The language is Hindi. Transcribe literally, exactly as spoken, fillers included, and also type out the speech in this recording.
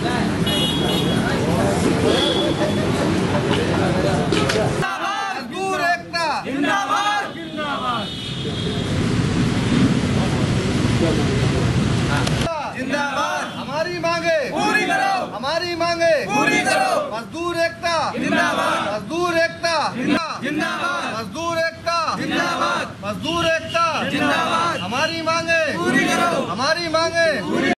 मजदूर एकता जिंदाबाद जिंदाबाद जिंदाबाद। हमारी मांगे पूरी करो, हमारी मांगे पूरी करो। मजदूर एकता जिंदाबाद, मजदूर एकता जिंदाबाद, मजदूर एकता जिंदाबाद, मजदूर एकता जिंदाबाद। हमारी मांगे पूरी करो, हमारी मांगे पूरी